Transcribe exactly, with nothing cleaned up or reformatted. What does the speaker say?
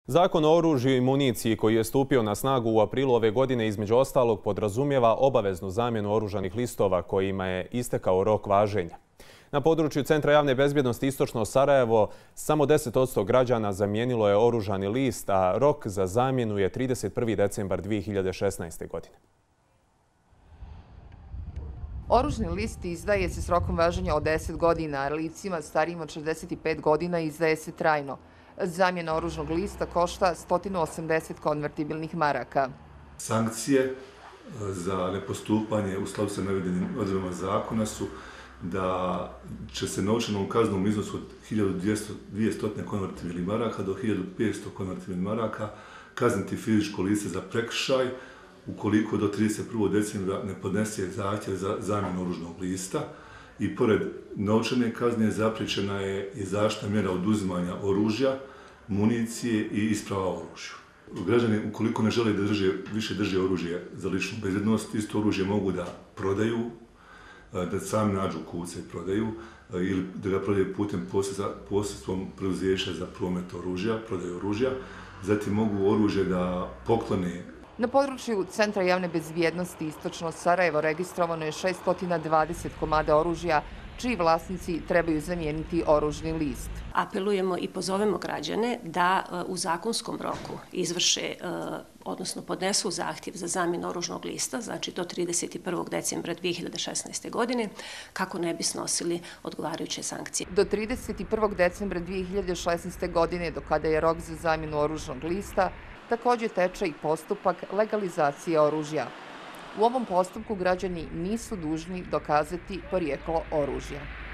Zakon o oružju i municiji koji je stupio na snagu u aprilu ove godine između ostalog podrazumijeva obaveznu zamjenu oružanih listova kojima je istekao rok važenja. Na području Centra javne bezbjednosti Istočno Sarajevo samo deset posto građana zamijenilo je oružani list, a rok za zamjenu je trideset prvi decembar dvije hiljade šesnaeste. godine. Oružni list izdaje se s rokom važenja od deset godina, a licima starijim od šezdeset pet godina izdaje se trajno. Zamjena oružnog lista košta sto osamdeset konvertibilnih maraka. Sankcije za nepostupanje u skladu sa navedenim odredbama zakona su da će se novčanom kaznom u iznosu od hiljadu dvjesto konvertibilnih maraka do hiljadu petsto konvertibilnih maraka kazniti fizičko lice za prekršaj ukoliko do trideset prvog decembra ne podnese zahtjev za zamjenu oružnog lista. I pored novčane kazne zapriječena je i zaštitna mjera oduzimanja oružja, municije i isprava o oružju. Građani, ukoliko ne žele da drže, više drže oružje za ličnu bezbjednost, isto oružje mogu da prodaju, da sami nađu kupca i prodaju, ili da ga prodaju putem posredstvom preduzeća za promet oružja, prodaju oružja. Zatim mogu oružje da poklone. Na području Centra javne bezbjednosti Istočno Sarajevo registrovano je šesto dvadeset komada oružja, čiji vlasnici trebaju zamijeniti oružni list. Apelujemo i pozovemo građane da u zakonskom roku izvrše, odnosno podnesu zahtjev za zamjenu oružnog lista, znači do trideset prvog decembra dvije hiljade šesnaeste. godine, kako ne bi snosili odgovarajuće sankcije. Do trideset prvog decembra dvije hiljade šesnaeste. godine, do kada je rok za zamjenu oružnog lista, također teče i postupak legalizacije oružja. U ovom postupku građani nisu dužni dokazati porijeklo oružja.